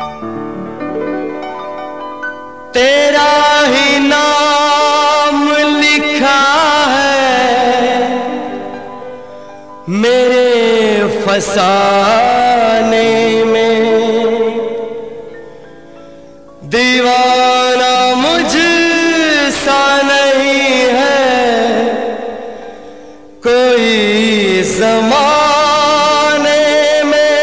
तेरा ही नाम लिखा है मेरे फसाने में, दीवाना मुझसा नहीं है कोई ज़माने में।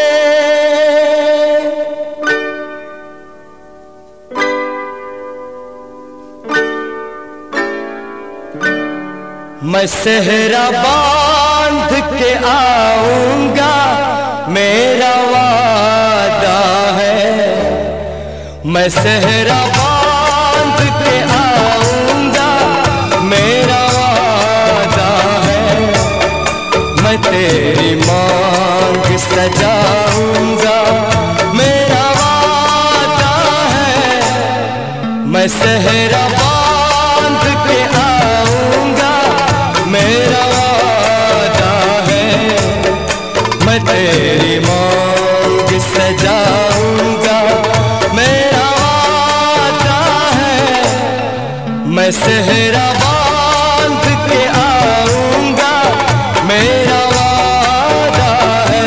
मैं सेहरा बांध के आऊंगा मेरा वादा है, मैं सेहरा बांध के आऊंगा मेरा वादा है, मैं तेरी मांग सजाऊंगा मेरा वादा है, मैं सेहरा बांध के आऊंगा मेरा वादा है, मैं तेरी मांग सजाऊंगा मेरा वादा है, मैं सेहरा बांध के आऊंगा मेरा वादा है।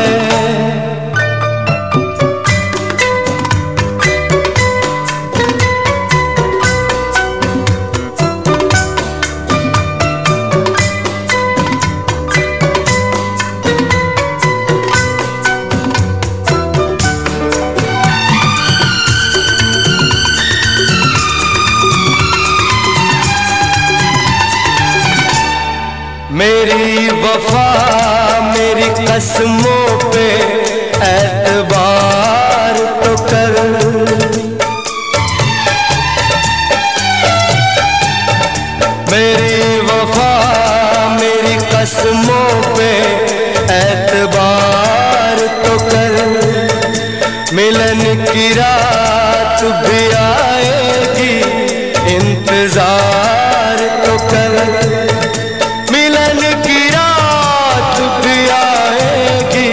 मेरी वफा मेरी कसमों पे एतबार तो कर, मेरी वफा मेरी कसमों पे एतबार तो कर, मिलन की रात भी आएगी इंतजार तो कर, मिलन की रात भी आएगी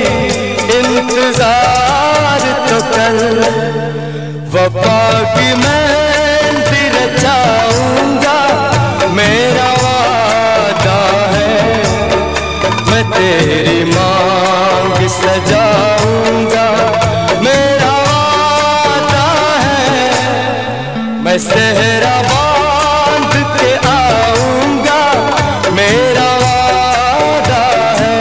इंतजार तो कर, वफा की मेहंदी रचाऊंगा मेरा वादा है, मैं तेरी मांग सजाऊंगा मेरा वादा है, मैं सेहरा बांध के आऊंगा मेरा वादा है।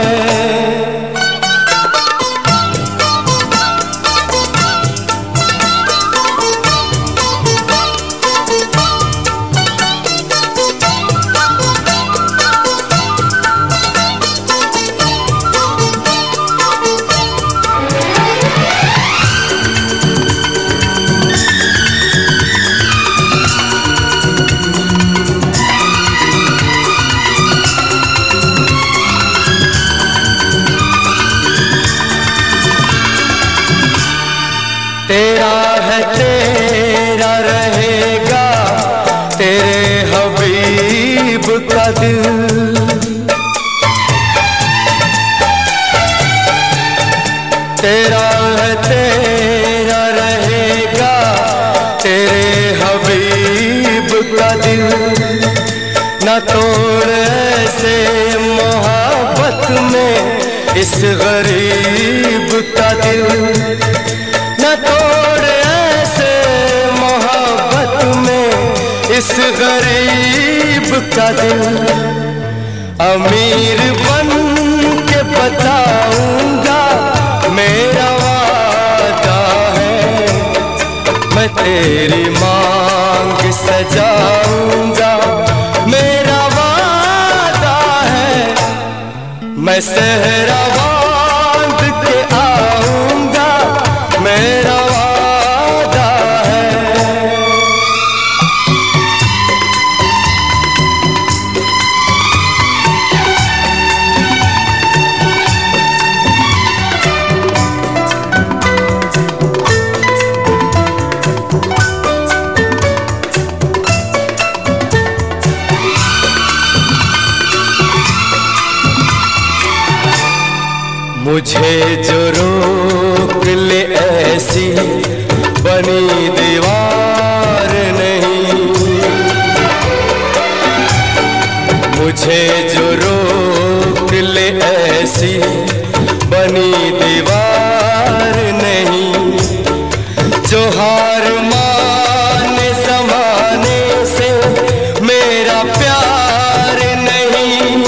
तेरा है तेरा रहेगा तेरे हबीब का दिल, तेरा है तेरा रहेगा तेरे हबीब का दिल, न तोड़ ऐसे मोहब्बत में इस गरीब का दिल, न तोड़ ऐसे मोहब्बत में इस गरीब का दिल, अमीर बन के बताऊंगा मेरा वादा है, मैं तेरी मांग सजाऊंगा मेरा वादा है, मैं सेहरा बांध के आऊंगा मेरा वादा है। मुझे जो रोक ले ऐसी बनी दीवार नहीं। मुझे जो रोक ले ऐसी बनी दीवार नहीं। जो हार माने ज़माने से मेरा प्यार नहीं।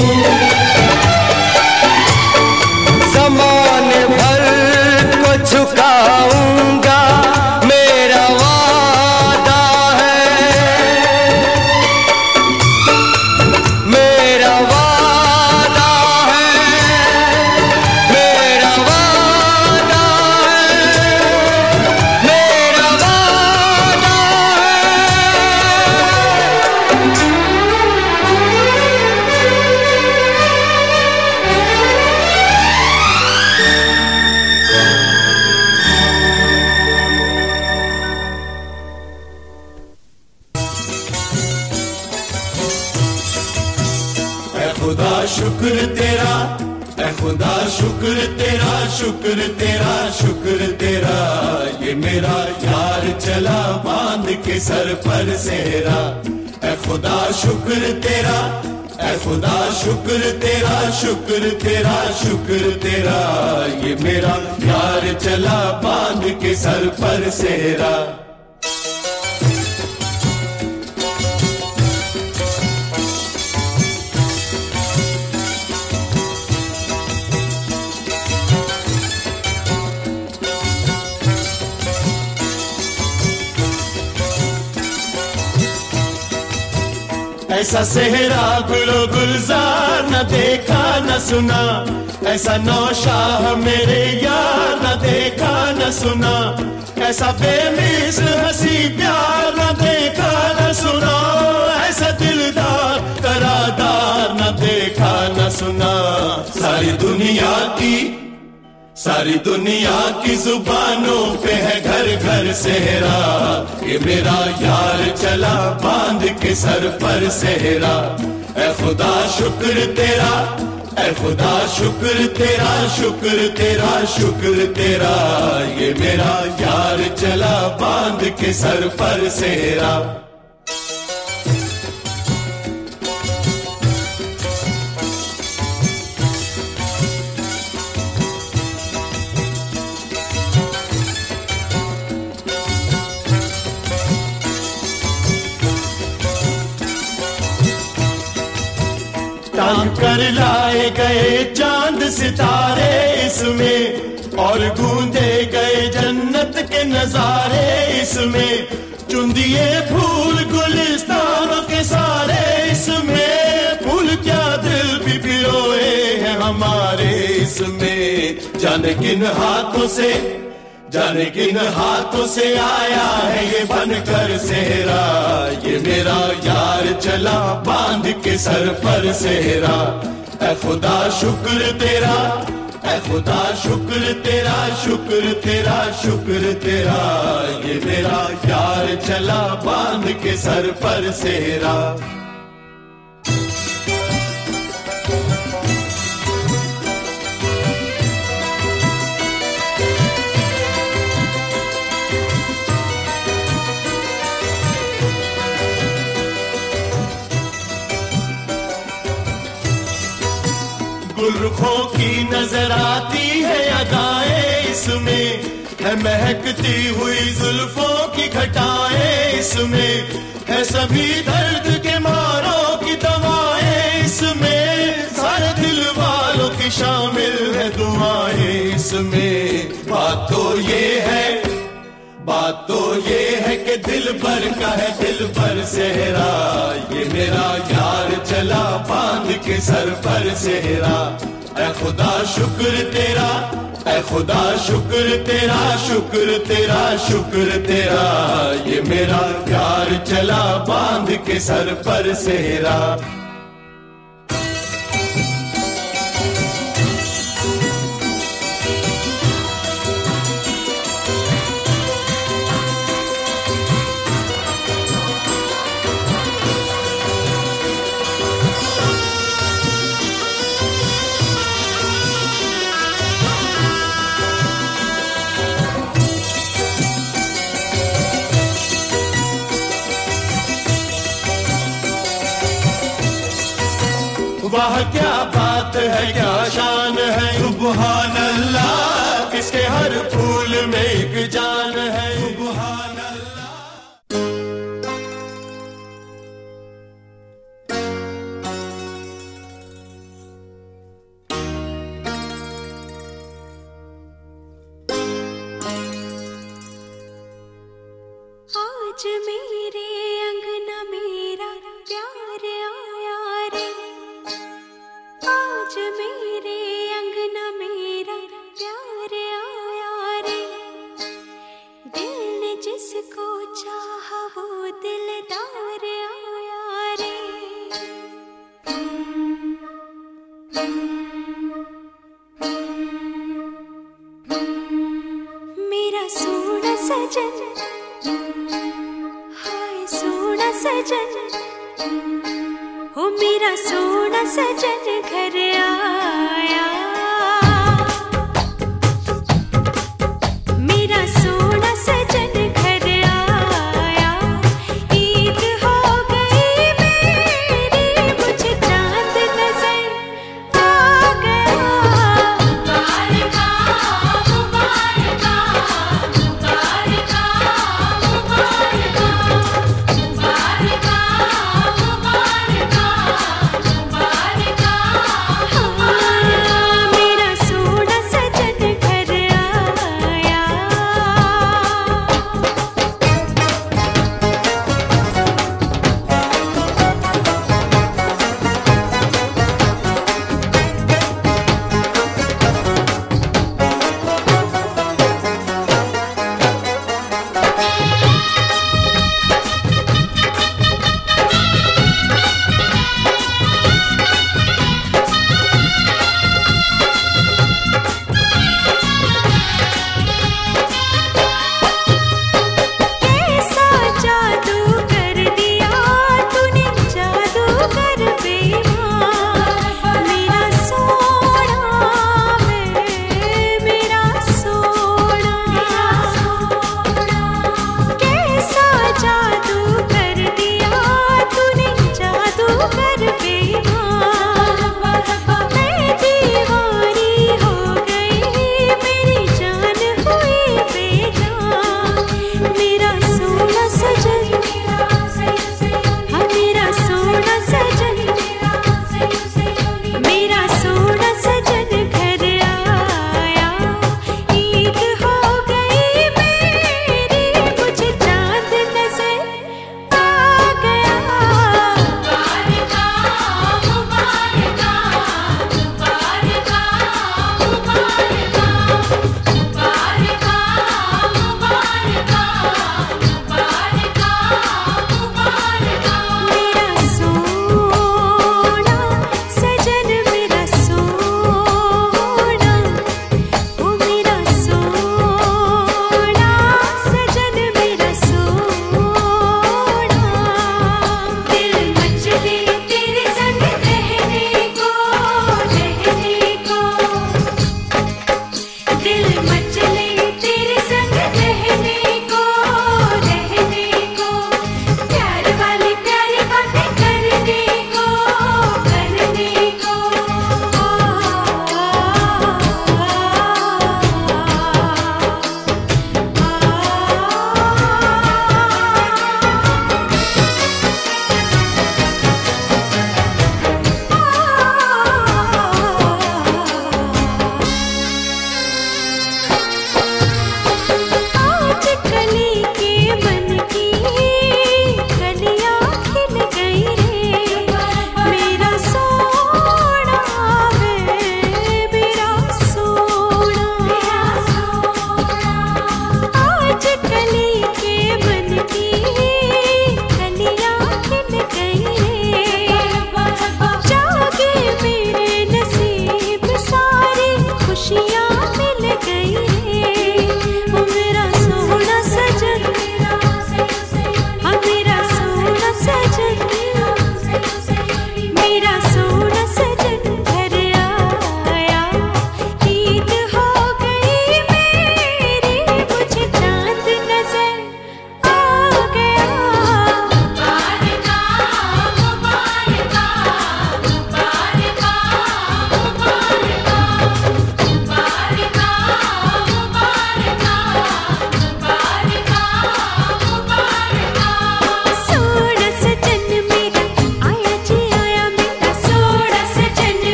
ज़माने भर को झुकाऊंगा मेरा वादा है। मेरा वादा है। मेरा वादा है। मेरा वादा ऐ खुदा शुक्र तेरा, ऐ खुदा शुक्र तेरा, शुक्र तेरा, शुक्र तेरा। ये मेरा यार चला बांध के सर पर सेहरा। ऐ खुदा शुक्र तेरा, ऐ खुदा शुक्र तेरा, शुक्र तेरा, शुक्र तेरा। ये मेरा यार चला बांध के सर पर सेहरा। ऐसा सेहरा गुलो गुलजार न देखा न सुना। ऐसा नौशाह मेरे यार न देखा न सुना। ऐसा बेमिसल हंसी प्यार न देखा न सुना। ऐसा दिलदार करादार न देखा न सुना। सारी दुनिया की जुबानों पे है घर घर सेहरा। ये मेरा यार चला बांध के सर पर सेहरा। ऐ खुदा शुक्र तेरा, ऐ खुदा शुक्र तेरा, शुक्र तेरा, शुक्र तेरा। ये मेरा यार चला बांध के सर पर सेहरा। तान कर लाए गए चांद सितारे इसमें, और गूंजे गए जन्नत के नजारे इसमें। चुन दिए फूल गुलिस्तानों के सारे इसमें। फूल क्या दिल भी पिरोए हैं हमारे इसमें। जाने किन हाथों से आया है ये बनकर सेहरा। ये मेरा यार चला बांध के सर पर सेहरा। ऐ खुदा शुक्र तेरा, ऐ खुदा शुक्र तेरा, शुक्र तेरा, शुक्र तेरा। ये मेरा यार चला बांध के सर पर सेहरा। गुलरुखों की नजर आती है अदाएं इसमें। है महकती हुई जुल्फों की घटाएं इसमें। है सभी दर्द के मारों की दवाएं इसमें। सारे दिल वालों की शामिल है दुआएं इसमें। बात तो ये है कि दिल भर का है दिल भर सेहरा। ये मेरा यार चला बांध के सर पर सेहरा। ऐ खुदा शुक्र तेरा, ऐ खुदा शुक्र तेरा, शुक्र तेरा, शुक्र तेरा। ये मेरा यार चला बांध के सर पर सेहरा। वाह क्या बात है, क्या शान है, सुबहान अल्लाह, किसके हर फूल में एक जान है, सुबहान अल्लाह। आज मेरे अंगना मेरा प्यार आया रे, आज मेरे अंगना मेरा प्यार आया रे, दिल ने जिसको चाहा वो दिलदार आया रे। मेरा सोना सजन, हाय सोना सजन, हो मेरा सोना सजन घर आया, मेरा सोना सजन घर आया, ईद हो गई मेरी, मुझे चांद नजर आ गया। मुबारका मुबारका मुबारका मुबारका मुबारका मुबारका मुबारका।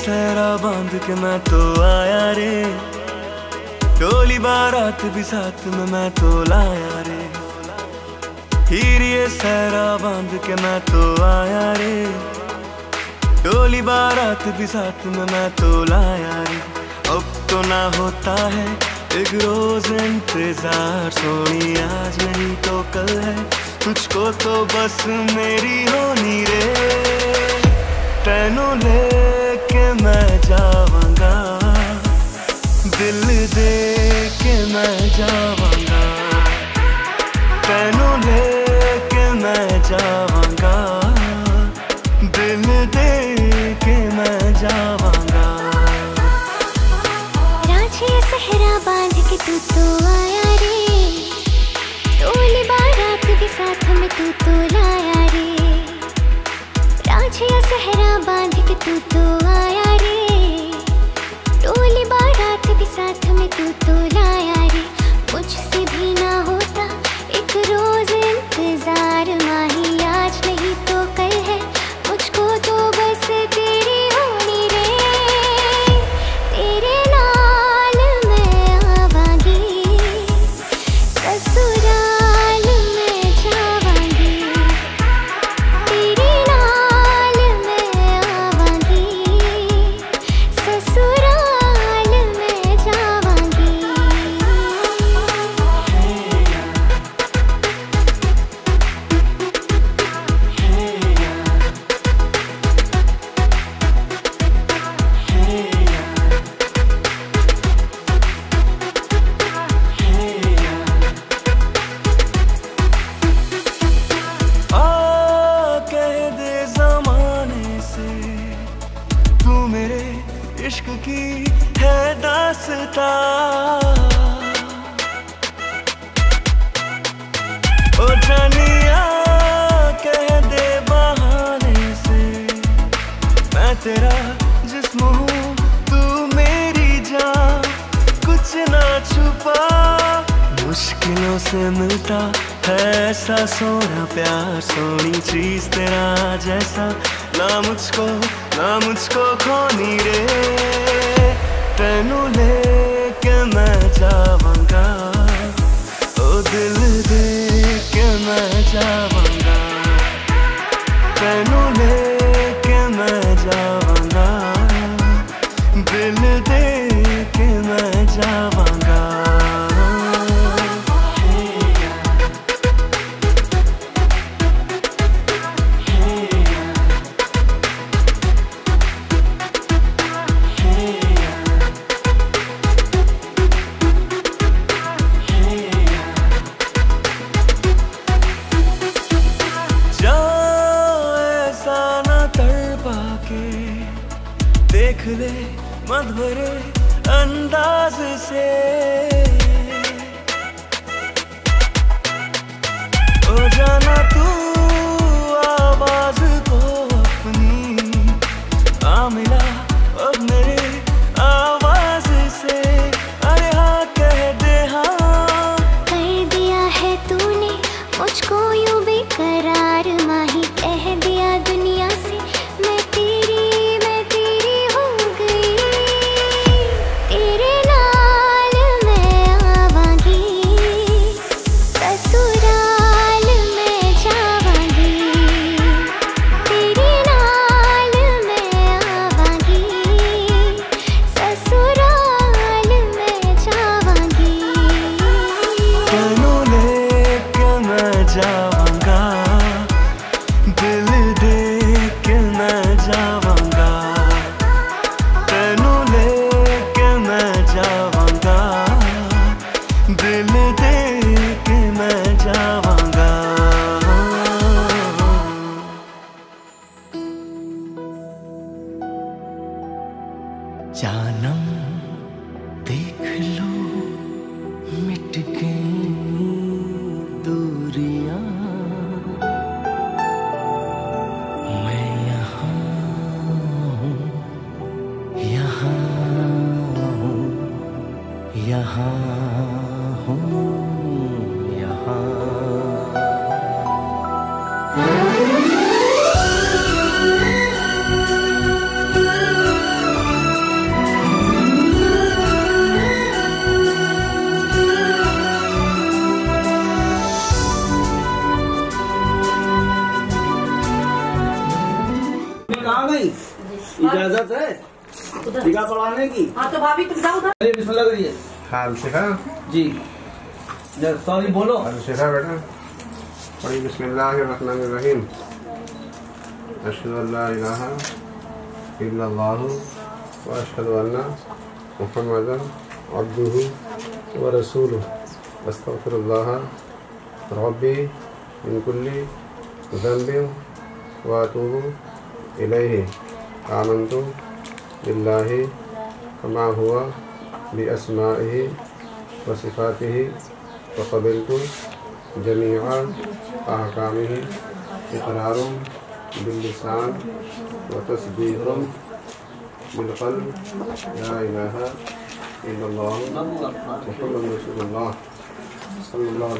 सहरा बांध के मैं तो आया रे, डोली बारात भी साथ में मैं तो लाया रे। हीर ये सहरा बांध के मैं तो आया रे, डोली बारात भी साथ में मैं तो लाया रे। अब तो ना होता है एक रोज इंतजार, सोनी आज नहीं तो कल है, तुझको तो बस मेरी होनी रे। तेनू लेके मैं जावांगा, दिल दे के मैं जावांगा, तेनू लेके मैं जावांगा, दिल दे के मैं जावांगा। रांझिया सहरा बांध के तू तो आया रे, डोली बारात भी साथ में तू तो लाया रे। रांझिया सहरा बांध के तू तो आया रे, डोली बारात भी साथ में तू तो लाया रे। मुझसे भी ना होता एक रोज इंतजार, माही आज नहीं तो कल है, मुझको तो बस तेरी होनी रे। तेरे नाल मैं आवांगी, ससुराल में जावांगी। तेरे नाल मैं आवांगी, ससुराल में जावांगी। कह दे ज़माने से तू मेरे इश्क की है दास्तां, ओ जानिया कह दे बहाने से मैं तेरा जिस्म हूँ तू मेरी जान, कुछ ना छुपा। मुश्किलों से मिलता है ऐसा सोना प्यार, सोनी चीज तेरा जैसा ना मुझको खोनी रे। तेनू लेके मैं जावांगा, ओ दिल दे के मैं जावांगा, तेनू लेके मैं जावांगा, दिल दे के मैं जावांगा। देख ले मधुरे अंदाज से, ओ जाना तू आवाज को अपनी, आ मिला अब मेरे आवाज से। अरे हाँ कह दे हाँ, कर दिया है तूने मुझको यूं बेकरार, माही कह दिया दुनिया से मैं तेरी हो गई। तेरे नाल मैं आवांगी, ससुराल में जावांगी। तेरे नाल मैं आवांगी, ससुराल में जावांगी। तेनू लेके मैं जावांगा, दिल दे के मैं जावांगा, तेनू लेके मैं जावांगा, दिल दे के मैं जावांगा। जानम देख लो मिट गई दूरियां, मैं यहाँ हूँ, यहाँ हूँ, यहाँ हूँ, यहाँ। भाई इजाजत है टीका पढ़ाने की? हाँ तो भाभी तुम जाओ उधर। बिस्मिल्लाह करिए। हाँ शिखा जी सॉरी बोलो। शिखा बेटा पढ़ी बिस्मिल्लाहिर्रहमानिर्रहीम। अशहदु अल्ला इलाहा इल्लल्लाहु व अशहदु अन्ना मुहम्मदन अब्दुहु व रसूलुहु अस्तगफिरुल्लाह रब्बी मिन कुल्ली ज़ंबिन व अतूबु इलैहि आमन्तु बिल्लाहि कमा हुवा बि अस्माइहि व सिफातिहि व क़बिलतु जमीअ अहकामिहि इक़रारुम बिल्लिसान व तस्दीक़ुम बिलक़ल्ब ला इलाहा इल्लल्लाह मुहम्मदुर रसूलुल्लाह सल्लल्लाहु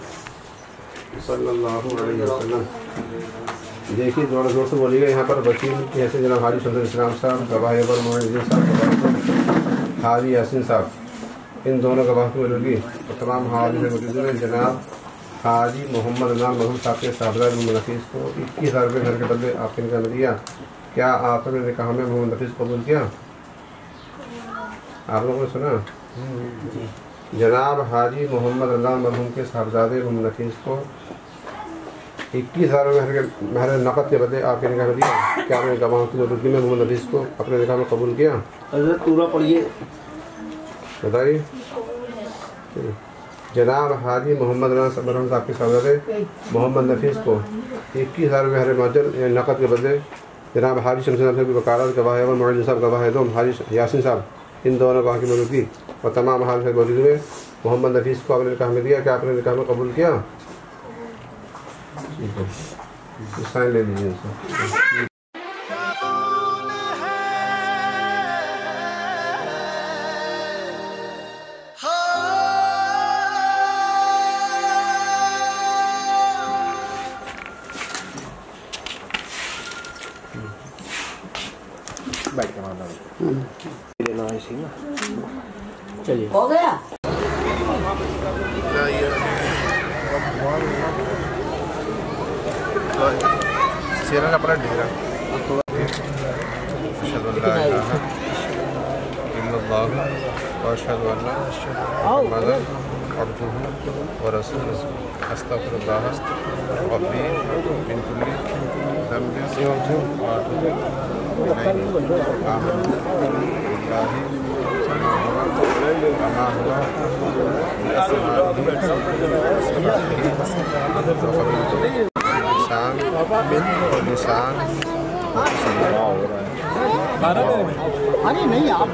अलैहि वसल्लम। देखिए जोर जोर से बोलिएगा। यहाँ पर वकील की हैसियत जनाब हाजी शमसुल इस्लाम साहब, गवाह अव्वल मोइनुद्दीन साहब, हाजी यासीन साहब, इन दोनों गवाह की मौजूदगी और तमाम हाजी में मौजूद हैं। जनाब हाजी मोहम्मद अनाम मरहूम साहब के साहबजाद मोहम्मद नफीस को 21,000 रुपये घर के बदले आपके निकाह में दिया। क्या आपने निकाह में मोहम्मद नफीस को कबूल किया? आप लोगों ने सुना? जनाब हाजी मोहम्मद अनाम मरहूम के साहबजादे मोहम्मद नफीस को 21,000 रुपये महर नकद के बदले आपके निकाह में दिया। क्या आपने गवाह की मौजूदगी में मोहम्मद नफीस को अपने निकाह में कबूल किया? पूरा पढ़िए बताइए। जनाब हाजी मोहम्मद मरहूम साहब के साहबजादे मोहम्मद नफीस को 21,000 रुपये महर माजल नकद के बदले जनाब हाजी शमसुल साहब की वकालत, गवाह अव्वल मोइनुद्दीन साहब, गवाह दो हाजी यासीन साहब, इन दोनों गवाह की मौजूदगी और तमाम हाल से मौजूद में मोहम्मद नफीस को आपने निकाह में दिया। क्या आपने निकाह में कबूल किया? साइन ले लीजिए उनसे। चलिए हो गया। सेना का पलट दिख रहा व रसूलुहु अस्तगफिरुल्लाह रब्बी मिन कुल्ली ज़ंबिन व अतूबु इलैहि आमन्तु बिल्लाहि कमा हुवा बि अस्माइहि निशान नहीं आप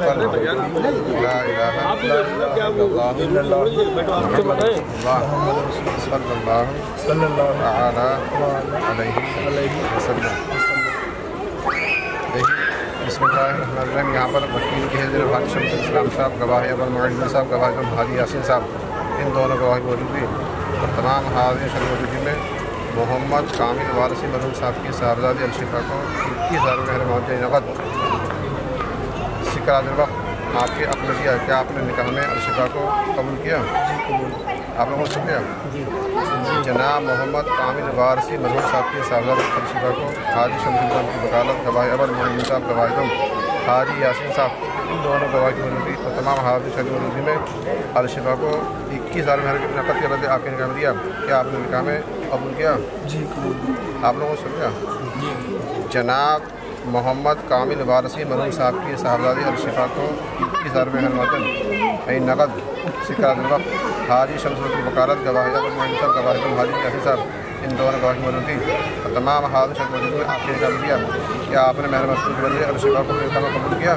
बिस्मिल्लाहिर्रहमानिर्रहीम। यहाँ पर वकील की हैसियत हाजी शमसुल इस्लाम साहब, गवाह अव्वल मोइनुद्दीन साहब, गवाह हाजी यासीन साहब, इन दोनों गवाह की मौजूदगी और तमाम हाजिर शरीफ मौजूदगी में मोहम्मद कामिल वारसी मरहूम साहब की साहबजादी अलशिफा को 21,000 रुपये महर नकद सिक्का वक्त आपके अपने दिया। क्या आपने निकाह में अलशिफा को कबूल किया? आप लोगों ने किया? जनाब मोहम्मद कामिल वारसी मरहूम साहब की साहबजादी अलशिफा को हाजी शमसुल साहब की वकालत, गवाह अव्वल मोइनुद्दीन साहब, गवाह हाजी यासीन साहब, इन दोनों गवाह की मौजूदगी और तमाम हाजिर शरीफ मौजूदगी में अलशिफा को 21,000 महर नकद के बदले आपके निकाह में दिया। क्या आपने निकाह में कबूल किया? जी आप लोगों ने सुन जनाब मोहम्मद कामिल वारसी मरहूम साहब की साहबजादी अलशिफा को 21,000 रुपये महर नकद सिक्का वक्त हाजी शमसुल की वकालत, गवाह अव्वल मोइनुद्दीन साहब, गवाह हाजी यासीन साहब, इन दोनों गवाह की मौजूदगी और तमाम हाजिर शरीफ मौजूदगी में आपके निकाह में दिया। क्या आपने महर मस्कूर के बदले अलशिफा को निकाह में कबूल किया?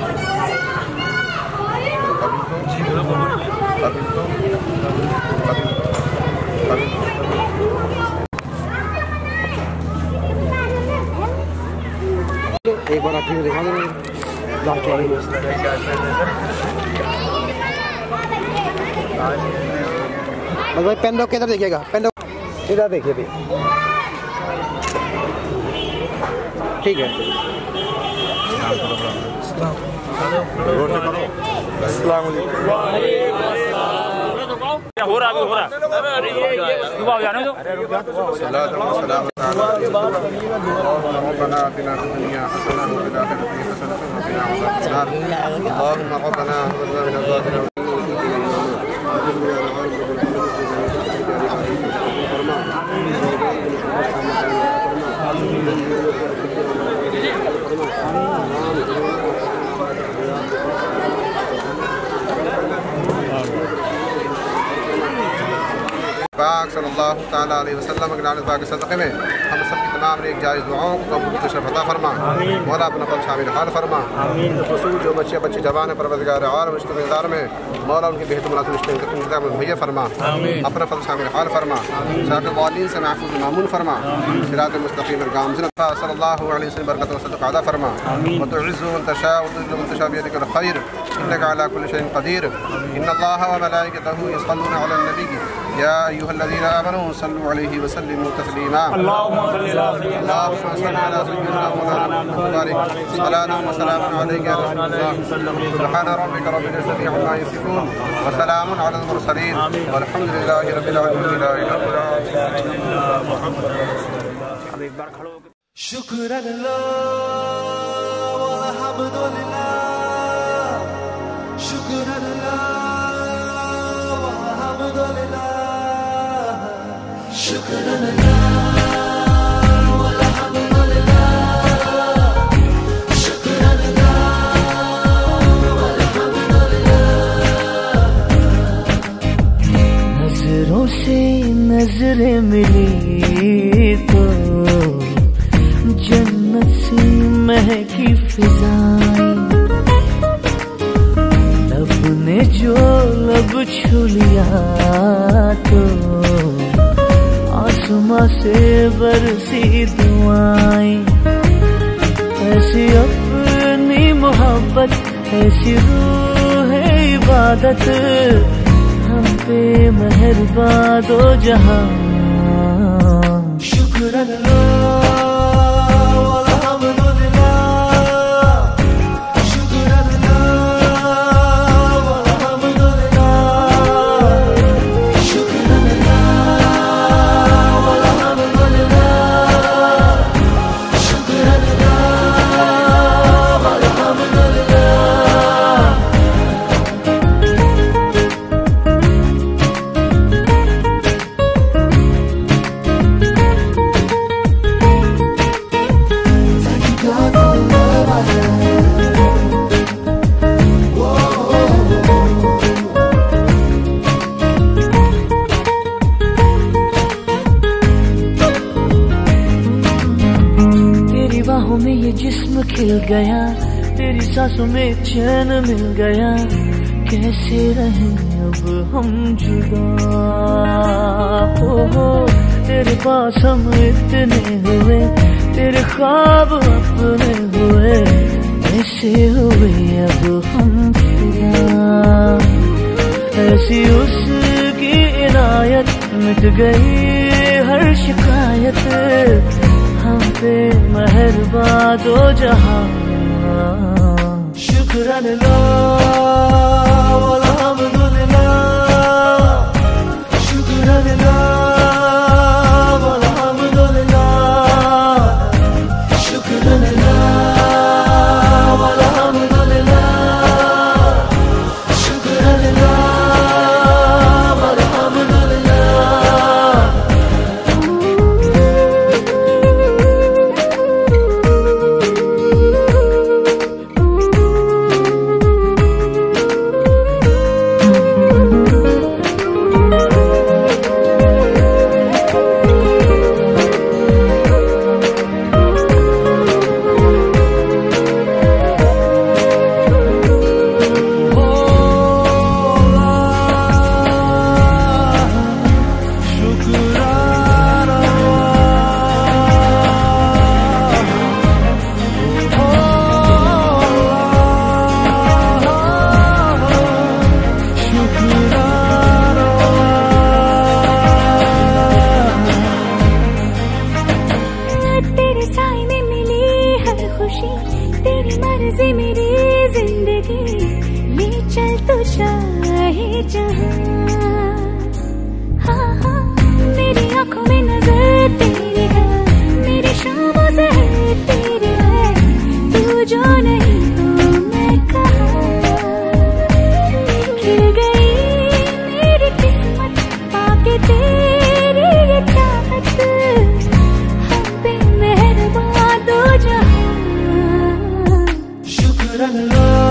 एक बार आखिर में दिखा दो भाई। पेन किधर देखिएगा? पेन इधर देखिए भी। ठीक है। अस्सलाम वालेकुम। हो रहा अरे ये दुआ हो जाने दो पाक सल्लल्लाहु ताला अलैहि वसल्लम के नाम पाक सदक़े में हम सब की तमाम नेक जायज़ दुआओं को कबूल फता फरमा। मौला अपना फल शामिल हाल फरमा। खुसूस जो बच्चे जवान है परवरदिगार और रिश्तेदार में मौला उनकी बेहतर मुनासिब रिश्ते मुहैया फरमा। अपना फल शामिल हाल फरमा। साक़िल वालिन से महफूज़ मामून फरमा। सिरात मुस्तक़ीम गामज़िन सल्लल्लाहु अलैहि वसल्लम बरकत व सदक़ा अता फरमा। व तुइज़्ज़ु मन तशा व तुज़िल्लु मन तशा बियदिकल खैर इन्नका अला कुल्लि शैइन क़दीर। इन्नल्लाह व मलाइकतहु युसल्लूना अलन नबी या अय्युहल्लज़ीना आमनू सल्लु अलैहि व सल्लिमू तस्लीमा। अल्लाहुम्मा सल्लि अला सय्यिदना मुहम्मद सलातun व सलामुन अलैका या रसूलल्लाह। सुब्हान रब्बिका रब्बिल इज़्ज़ति अम्मा यसिफून व सलामुन अलल मुरसलीन वल्हम्दुलिल्लाहि रब्बिल आलमीन। शुक्रान अल्लाह वल्हम्दुलिल्लाह। शुक्रान अल्लाह वल्हम्दुलिल्लाह। शुक्रान अल्लाह वल्हम्दुलिल्लाह। शुक्रान अल्लाह वल्हम्दुलिल्लाह। नजरों से नजरें मिली तो जन्नत सी महकी फिजाएं, लब ने जो लब छू लिया तो आसमां से बरसी दुआएं। ऐसी अपनी मोहब्बत ऐसी रूह है इबादत, हम पे मेहरबान दो जहां। शुक्रान अल्लाह वल्हम्दुलिल्लाह। शुक्रान अल्लाह वल्हम्दुलिल्लाह। शुक्रान अल्लाह वल्हम्दुलिल्लाह। शुक्रान अल्लाह वल्हम्दुलिल्लाह। तेरी बाहों में ये जिस्म खिल गया, तेरी सांसों में चैन मिल गया। कैसे रहें अब हम जुदा, हो तेरे पास हम इतने हुए, तेरे ख्वाब अपने हुए। ऐसे हुए अब हम फिदा, ऐसी उसकी इनायत मिट गई हर शिकायत। हम पे मेहरबान दो जहां। शुक्रान अल्लाह वल्हम्दुलिल्लाह। शुक्रान अल्लाह वल्हम्दुलिल्लाह। शुक्रान अल्लाह वल्हम्दुलिल्लाह। शुक्रान अल्लाह वल्हम्दुलिल्लाह। तेरी मर्जी मेरी जिंदगी, ले चल तू चाहे जहां। आंखों में नजर तेरी है, मेरी शामों से तेरी है, तू जो नहीं तो मैं कहाँ। खिल गई मेरी किस्मत पाके तेरी ये चाहत, हम पे मेहरबान दो जहां। शुक्र अल्लाह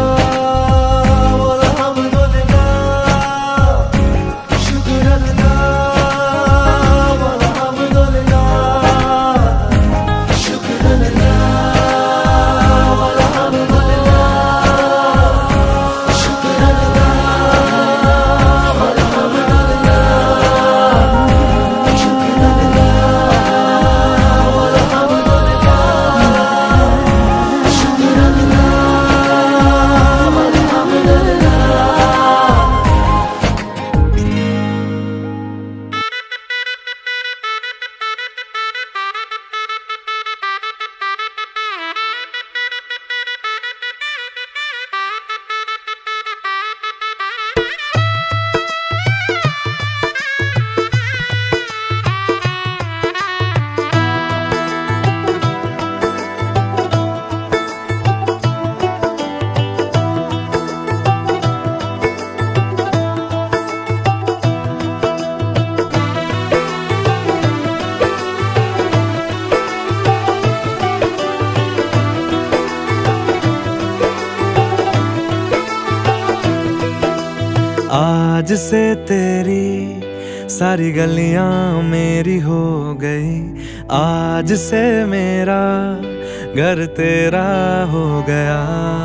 आज से तेरी सारी गलियां मेरी हो गई, आज से मेरा घर तेरा हो गया।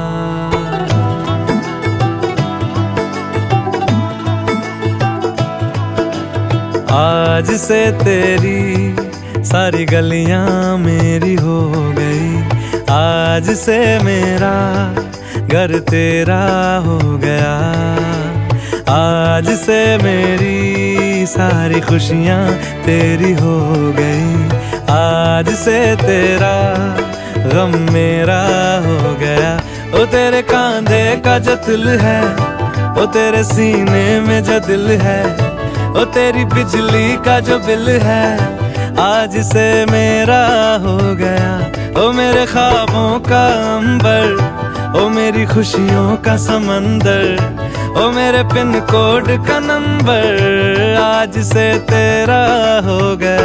आज से तेरी सारी गलियां मेरी हो गई, आज से मेरा घर तेरा हो गया। आज से मेरी सारी खुशियां तेरी हो गई, आज से तेरा गम मेरा हो गया। ओ तेरे कांधे का जो दिल है, ओ तेरे सीने में जो दिल है, ओ तेरी बिजली का जो बिल है, आज से मेरा हो गया। ओ मेरे ख्वाबों का अंबर, ओ मेरी खुशियों का समंदर, ओ मेरे पिन कोड का नंबर, आज से तेरा हो गया।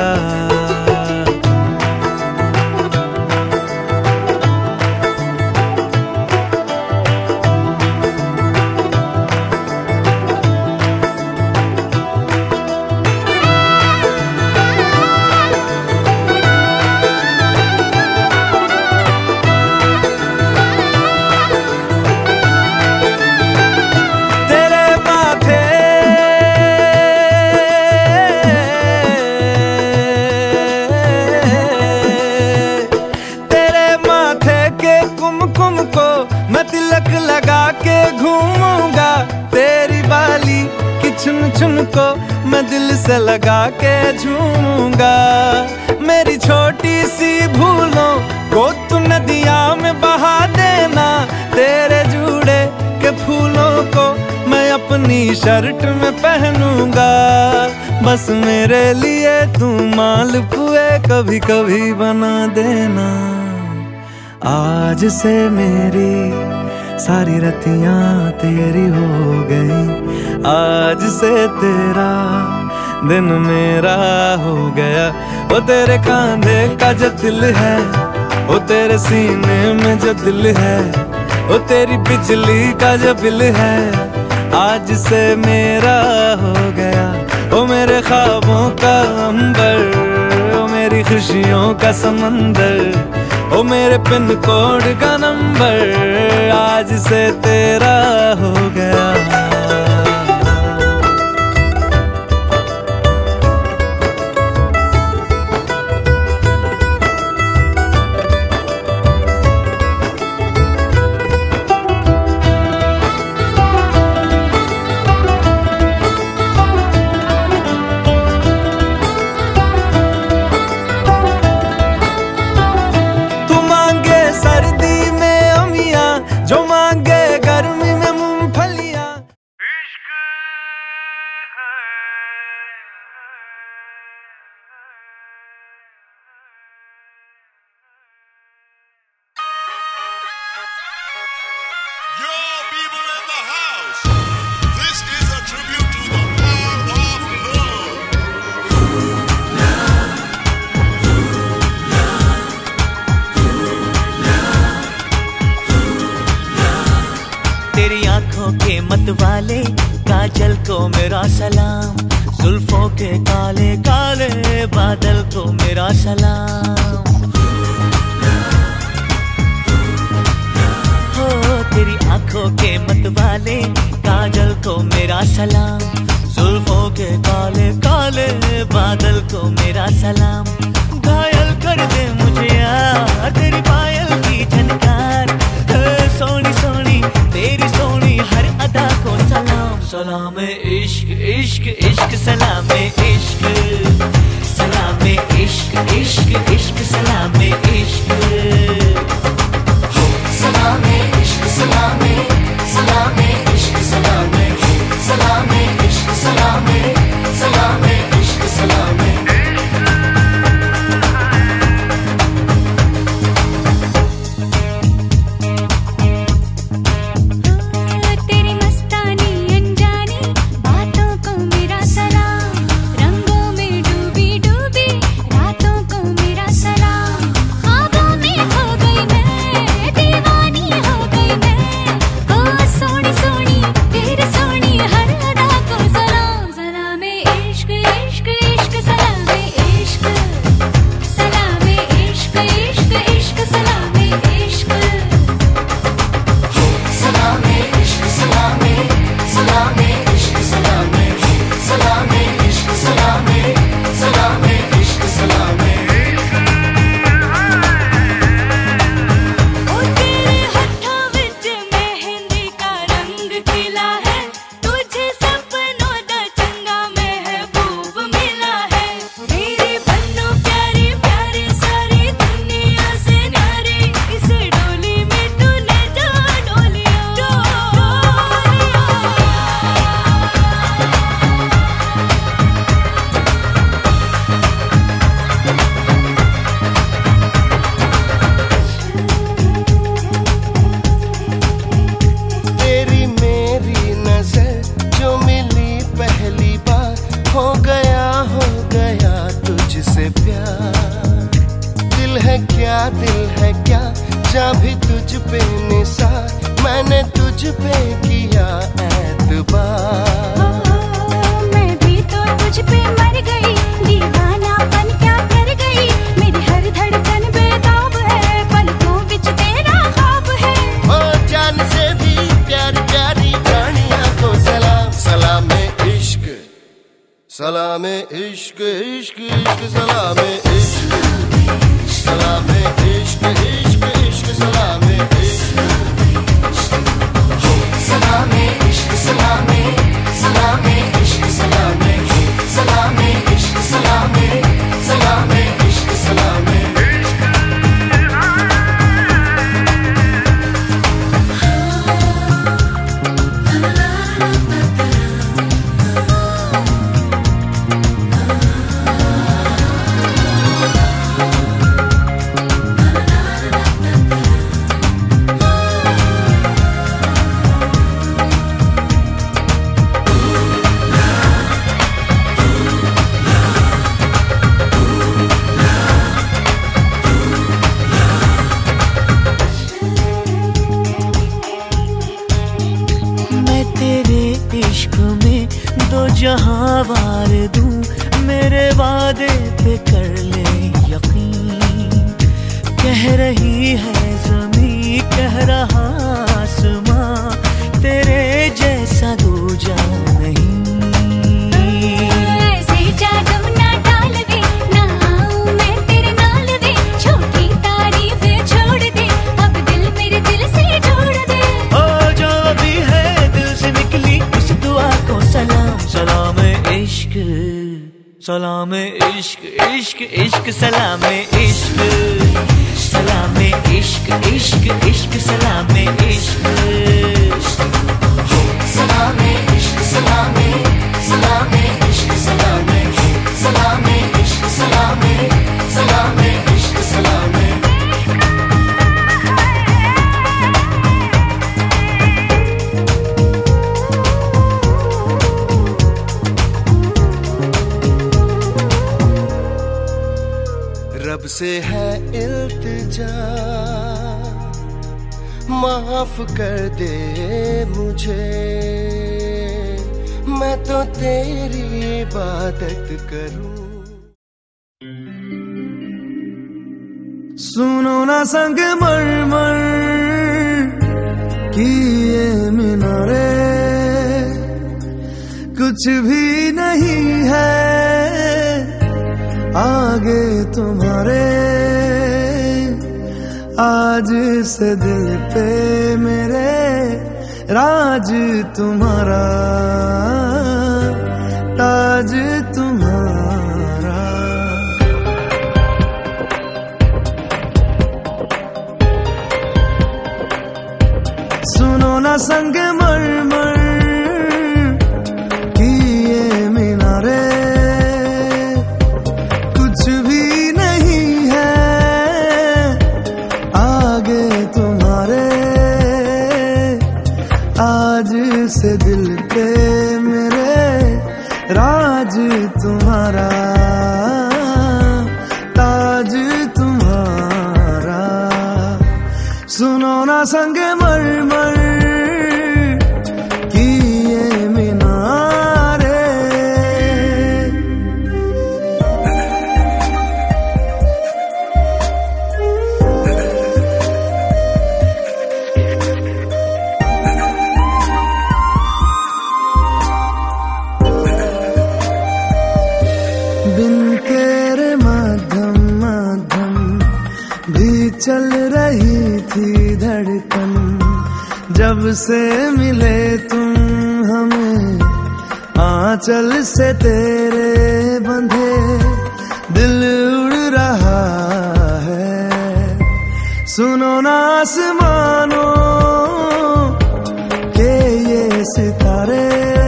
तिलक लगा के घूमूंगा, तेरी बाली की चुन चुन को मैं दिल से लगा के झूमूंगा। मेरी छोटी सी भूलों को तू नदिया में बहा देना, तेरे जूड़े के फूलों को मैं अपनी शर्ट में पहनूंगा। बस मेरे लिए तू मालपुए कभी कभी बना देना। आज से मेरी सारी रतियां तेरी हो गई, आज से तेरा दिन मेरा हो गया। वो तेरे कांधे का जो दिल है, वो तेरे सीने में जो दिल है, वो तेरी बिजली का जो बिल है, आज से मेरा हो गया। वो मेरे ख्वाबों का अंबर, वो मेरी खुशियों का समंदर, ओ मेरे पिन कोड का नंबर, आज से तेरा हो गया। आंखों के मतवाले काजल को मेरा सलाम, जुल्फों के काले काले बादल को मेरा सलाम। हो तेरी आंखों के मतवाले काजल को मेरा सलाम, जुल्फों के काले काले बादल को मेरा सलाम। घायल कर दे मुझे यार तेरी पायल की झनकार, सोनी सोनी तेरी सोनी हर अदा को सलाम। सलाम इश्क इश्क इश्क सलाम इश्क, सलाम इश्क इश्क इश्क सलाम इश्क, सलाम इश्क सलाम सलाम इश्क सलाम सलाम इश्क सलाम सलाम इश्क सलाम। सलाम इश्क इश्क इश्क सलाम इश्क, सलाम इश्क इश्क इश्क सलाम इश्क, सलाम इश्क सलाम सलाम इश्क सलाम सलाम इश्क सलाम सलाम इश्क सलाम। जहाँ वार दूं मेरे वादे पे कर ले यकीन, कह रही है ज़मीं कह रहा आसमां तेरे जैसा दूजा नहीं। ऐसे जादू ना डाल दे ना आऊं मैं तेरे नाल दे, छोटी तारीफें छोड़ दे अब दिल मेरे दिल से जोड़ दे। ओ जो भी है दिल से निकली उस दुआ को सलाम, सलाम इश्क सलाम इश्क इश्क इश्क सलाम इश्क, सलाम इश्क इश्क इश्क सलाम इश्क, सलाम इश्क सलाम सलाम इश्क सलाम सलाम इश्क सलाम सलाम इश्क सलाम। रब से है इल्तिजा माफ कर दे मुझे, मैं तो तेरी इबादत करूं। सुनो ना संग मरमर की ये मीनारे, कुछ भी नहीं है आगे तुम्हारे। आज से दिल पे मेरे राज तुम्हारा, ताज तुम्हारा। सुनो ना संग मरमर की ये मीनारे, कुछ भी नहीं है आगे तुम्हारे। आज से दिल पे मेरे राज तुम्हारा, ताज तुम्हारा। सुनो ना संग मरमर की ये मीनारे। बिन तेरे मध्यम मध्यम भी चल रही थी धड़कन। जब से मिले तुम हमें आंचल से तेरे बंधे, दिल उड़ रहा है। सुनो ना आसमानों के ये सितारे,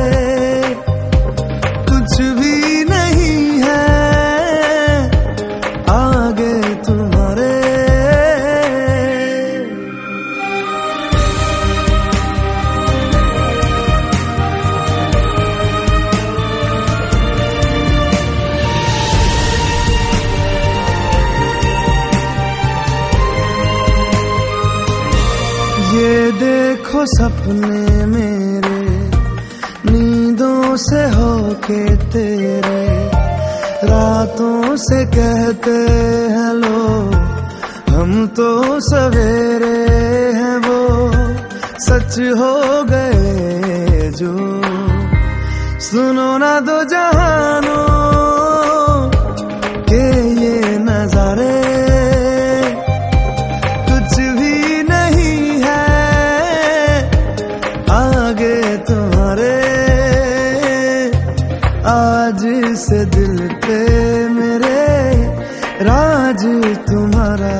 कुछ भी नहीं है आगे तुम्हारे। ये देखो सपने मेरे नींदों से होके तेरे, रातों से कहते हैं लोग हम तो सवेरे हैं। वो सच हो गए जो, सुनो ना दो जहानों के ये नजारे। कुछ भी नहीं है आगे तुम्हारे। आज से दिल पे मेरे राज तुम्हारा।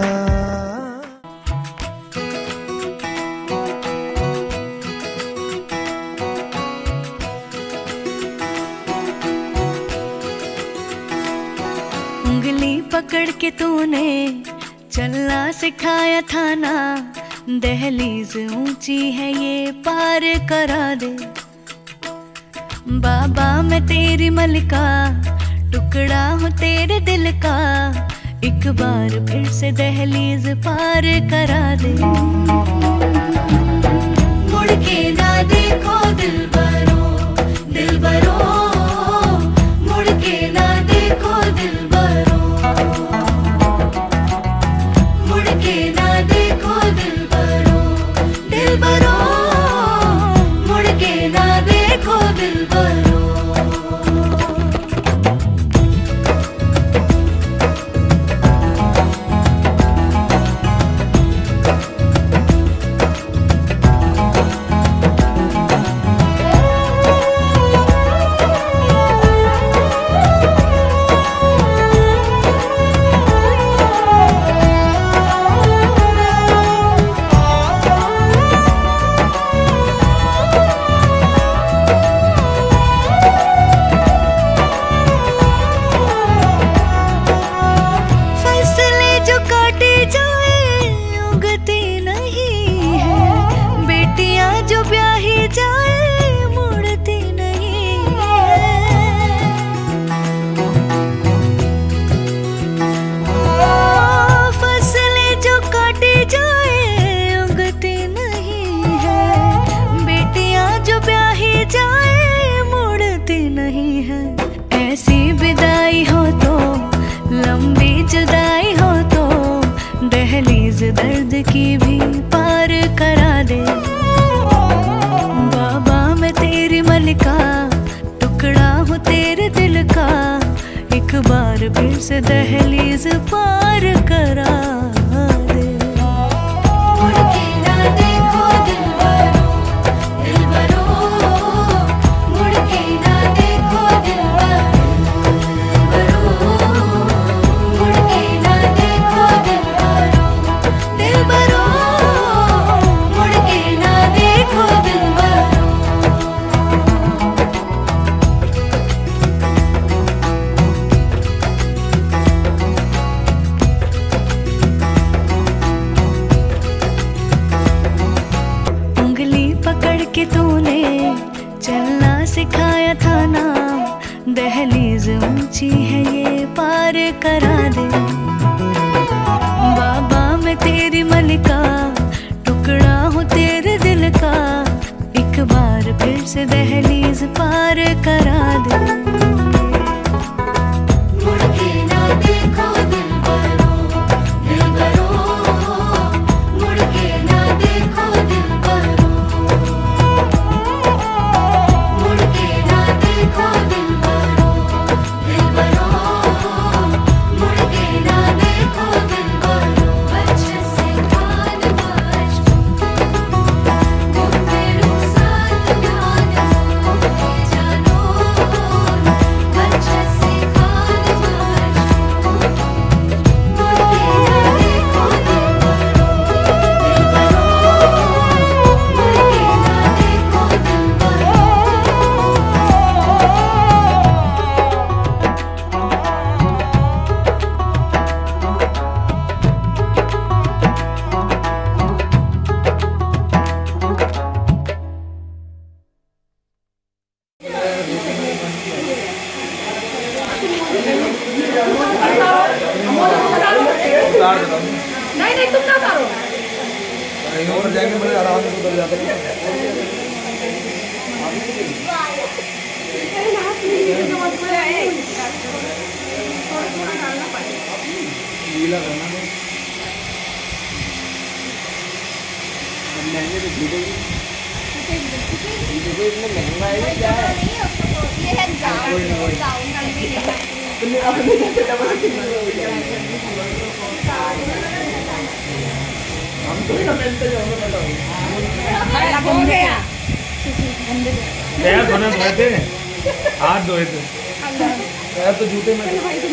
उंगली पकड़ के तूने चलना सिखाया था ना, दहलीज ऊंची है ये पार करा दे। बाबा मैं तेरी मलिका, टुकड़ा हूँ तेरे दिल का, एक बार फिर से दहलीज पार करा दे। मुड़ के ना देखो दिलबरो, दिलबरो, मुड़ के ना देखो दिलबरो, मुड़ के ना देखो दिलबरो, दिलबरो, मुड़ के ना देखो दिलबरो। की भी पार करा दे। बाबा मैं तेरी मलिका, टुकड़ा हूँ तेरे दिल का, एक बार फिर से दहलीज पार करा दे। मुड़ के ना देखो दिलबरो, दिलबरो, मुड़ के ना देखो दिलबरो, मुड़ के ना देखो दिलबरो, दिलबरो, मुड़ के ना देखो दिलबरो। कि तूने चलना सिखाया था ना, दहलीज ऊंची है ये पार करा दे। बाबा मैं तेरी मलिका, टुकड़ा हूँ तेरे दिल का, एक बार फिर से दहलीज पार करा दे। मुड़ के ना देखो दिलबरो, दिलबरो, मुड़ के ना देखो दिलबरो, नहीं तुम ना करो, और जाएंगे बड़े आराम से उतर जाते हैं। गीला करना महंगा है क्या है? ये है गाउन हो गया। पैर धोने धोए थे, हाथ धोए थे, पैर तो जूते में।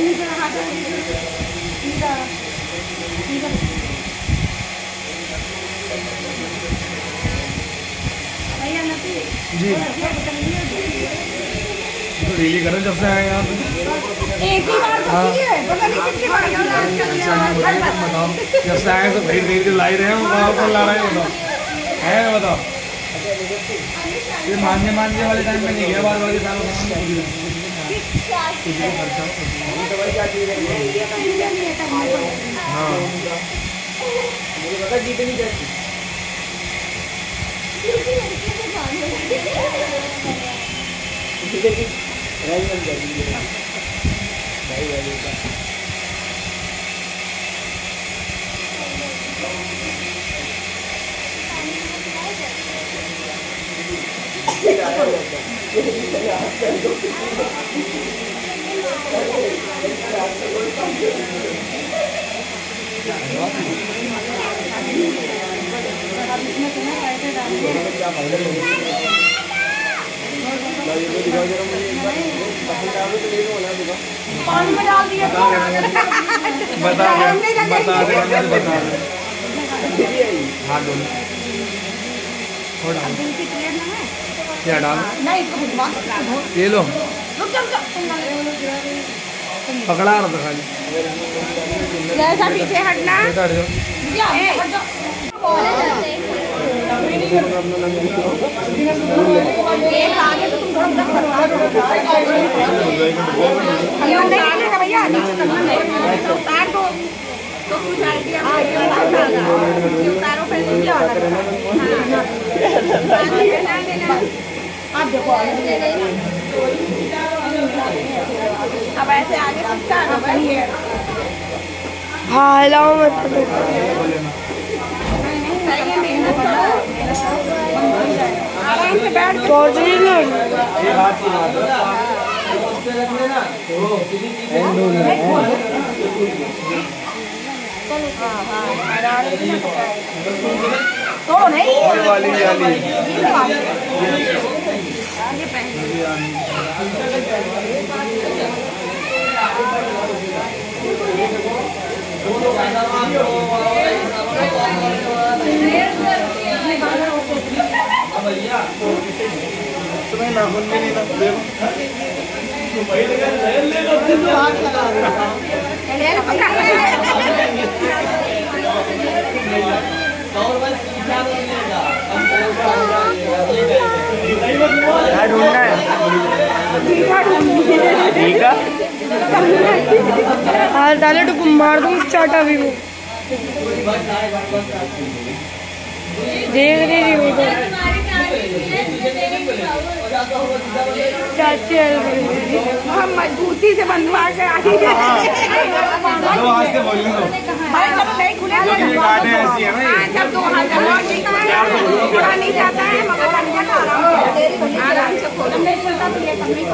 जी तो डेली करें जब से आए यहाँ पे। एक ही बार पता नहीं कितनी बार बताओ, जब से आए तो खरीद के ला ही रहे हैं, कौन ला रहे हैं बताओ, है बताओ। ये मानने वाले टाइम में नहीं गया, बार बार के साथ हाँ मुझे पता जीते नहीं जाती। पानी में डाल दिया, बता हाँ दोनों क्या डाल ये लो पकड़ा रहा था खाली जैसा पीछे हटना एक आगे तो तुम थोड़ा भैया उतार दो तो कुछ आइडिया उतारो फिर आप देखो अब ऐसे आगे हाँ हिलाओ मत। तो नहीं वाली तुम्हें नाखून भी नहीं लगते क्या ढूंढना है? हाल डाले तो मार दूँ चाटा भी वो देख रही उधर चाची हम मजबूती से बनवा के आगे दो हाथ से बोलने दो भाई जब नहीं खुले ऐसी है ना जब 2000 नहीं जाता है मगर आराम से खोलो नहीं चलता तो ये नहीं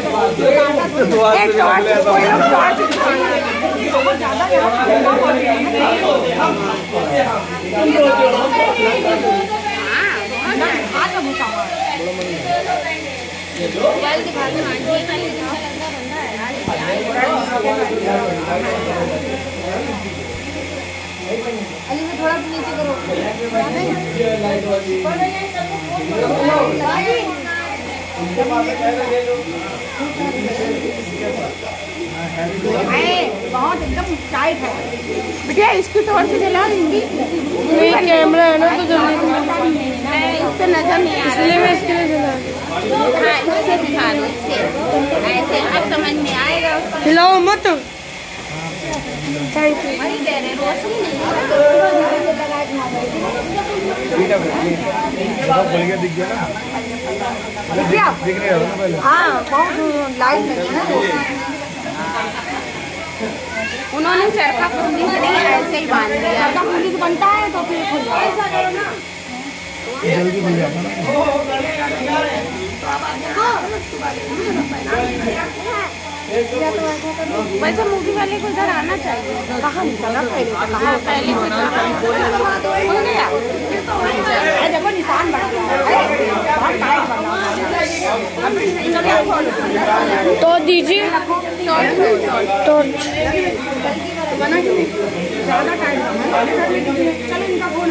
अली में थोड़ा नीचे करो बहुत एकदम टाइट है बेटा इसकी तौर से जला हिंदी कैमरा है ना तो जल्दी इस पे नजर नहीं आ रहा इसलिए मैं इसके लिए जला हाँ इससे दिखा दो इससे ऐसे अब समझ में आएगा हिलाओ मत थैंक यू वही कह रहे रोशनी नहीं दिख गया ना दिख नहीं रहा पहले हाँ बहुत लाइट लगी ना उन्होंने चरखा पूंजी से नहीं ऐसे ही बांध दिया चरखा पूंजी से बनता है तो फिर खुल ऐसा करो ना जल्दी मिल जाता वैसे मूवी वाले को इधर आना चाहिए कहाँ निकला पहले खुल गया देखो निशान बढ़ गया तो दीजिए तो ज़्यादा टाइम चलो इनका